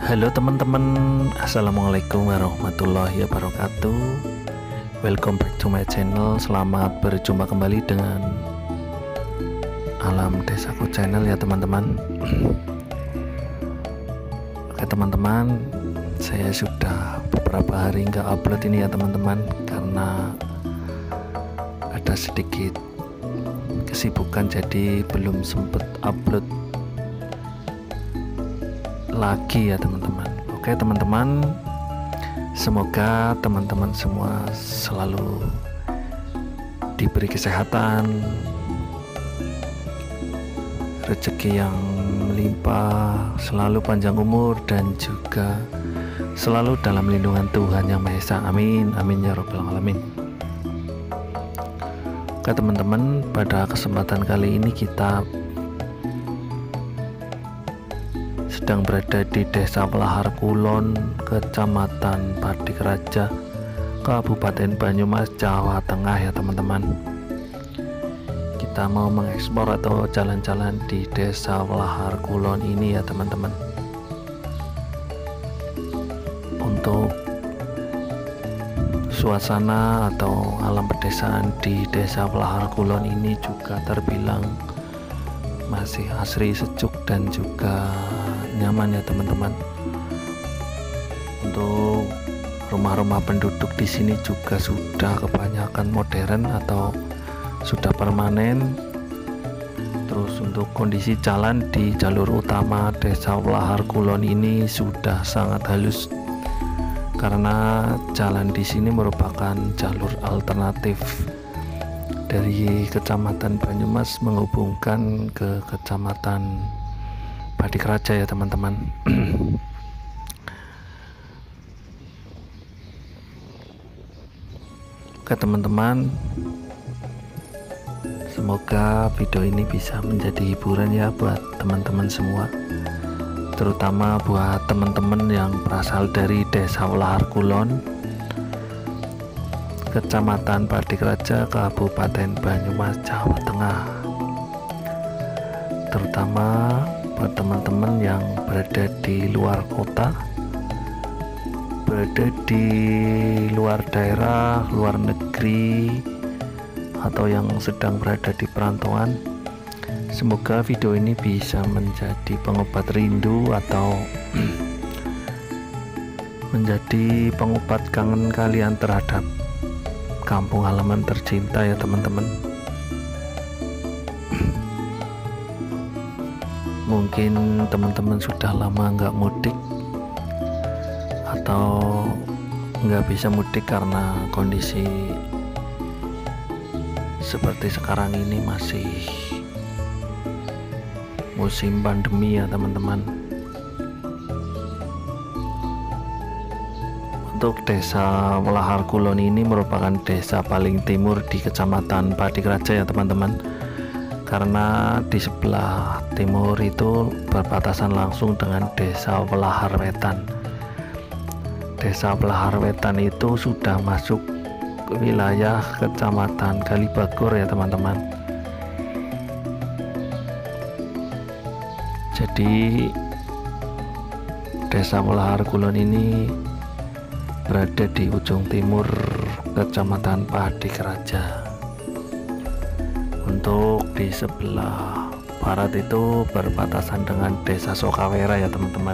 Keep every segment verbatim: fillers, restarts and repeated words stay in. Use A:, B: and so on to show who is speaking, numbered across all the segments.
A: Halo teman-teman, assalamualaikum warahmatullahi wabarakatuh. Welcome back to my channel. Selamat berjumpa kembali dengan Alam Desaku Channel ya teman-teman. Oke teman-teman, saya sudah beberapa hari nggak upload ini ya teman-teman, karena ada sedikit kesibukan jadi belum sempet upload lagi ya teman-teman. Oke teman-teman, semoga teman-teman semua selalu diberi kesehatan, rezeki yang melimpah, selalu panjang umur, dan juga selalu dalam lindungan Tuhan Yang Maha Esa. Amin, amin ya robbal alamin. Oke teman-teman, pada kesempatan kali ini kita sedang berada di Desa Welahar Kulon, Kecamatan Padikeraja, Kabupaten Banyumas, Jawa Tengah ya teman-teman. Kita mau mengeksplor atau jalan-jalan di Desa Welahar Kulon ini ya teman-teman. Untuk suasana atau alam pedesaan di Desa Welahar Kulon ini juga terbilang masih asri, sejuk, dan juga nyaman ya teman-teman. Untuk rumah-rumah penduduk di sini juga sudah kebanyakan modern atau sudah permanen. Terus untuk kondisi jalan di jalur utama Desa Welahar Kulon ini sudah sangat halus, karena jalan di sini merupakan jalur alternatif dari Kecamatan Banyumas menghubungkan ke Kecamatan Padikeraja ya teman-teman. Oke teman-teman, semoga video ini bisa menjadi hiburan ya buat teman-teman semua, terutama buat teman-teman yang berasal dari Desa Welahar Kulon, Kecamatan Padikeraja, Kabupaten Banyumas, Jawa Tengah. Terutama buat teman-teman yang berada di luar kota, berada di luar daerah, luar negeri, atau yang sedang berada di perantauan. Semoga video ini bisa menjadi pengobat rindu atau menjadi pengobat kangen kalian terhadap kampung halaman tercinta ya teman-teman. Mungkin teman-teman sudah lama nggak mudik atau nggak bisa mudik karena kondisi seperti sekarang ini masih musim pandemi ya teman-teman. Untuk Desa Welahar Kulon ini merupakan desa paling timur di Kecamatan Padikeraja ya teman-teman, karena di sebelah timur itu berbatasan langsung dengan Desa Welahar Wetan. Desa Welahar Wetan itu sudah masuk ke wilayah Kecamatan Kalibagor ya teman-teman. Jadi Desa Welahar Kulon ini berada di ujung timur Kecamatan Padikeraja. Untuk di sebelah barat itu berbatasan dengan Desa Sokawera ya teman-teman.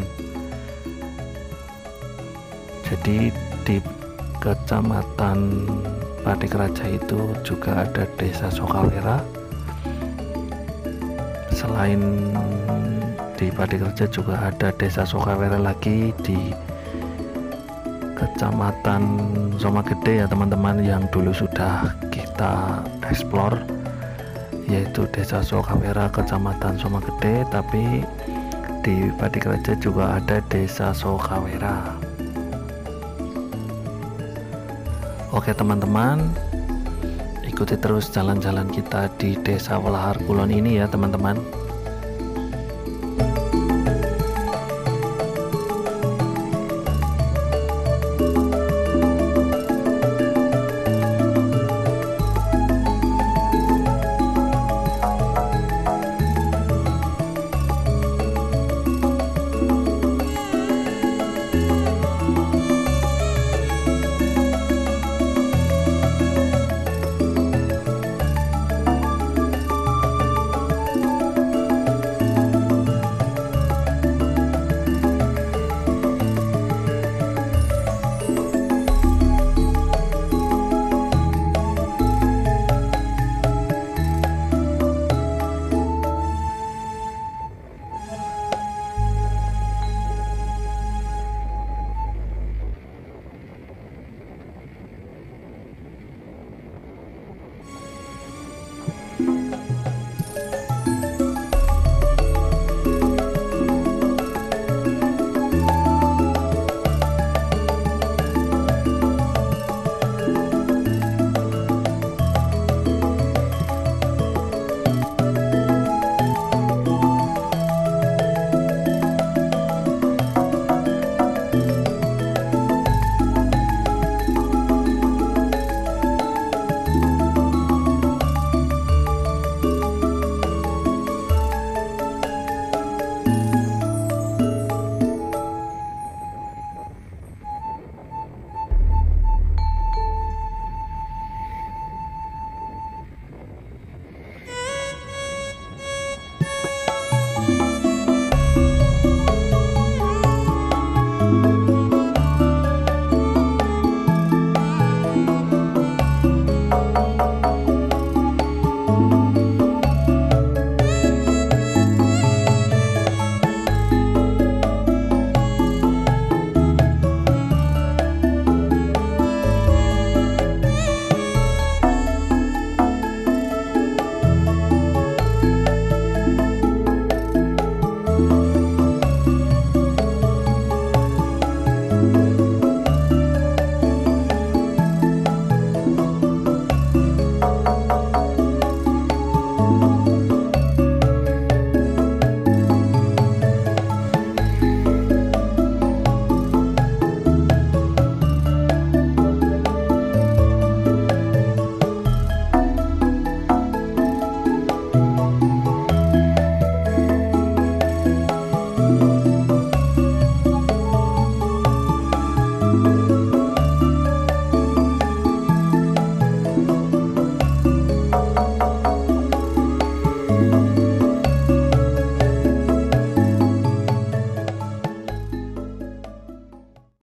A: Jadi di Kecamatan Padikeraja itu juga ada Desa Sokawera. Selain di Padikeraja juga ada Desa Sokawera lagi di Kecamatan Somagede ya teman-teman, yang dulu sudah kita explore, yaitu Desa Sokawera, Kecamatan Somagede. Tapi di Padikeraja juga ada Desa Sokawera. Oke teman-teman, ikuti terus jalan-jalan kita di Desa Welahar Kulon ini ya teman-teman.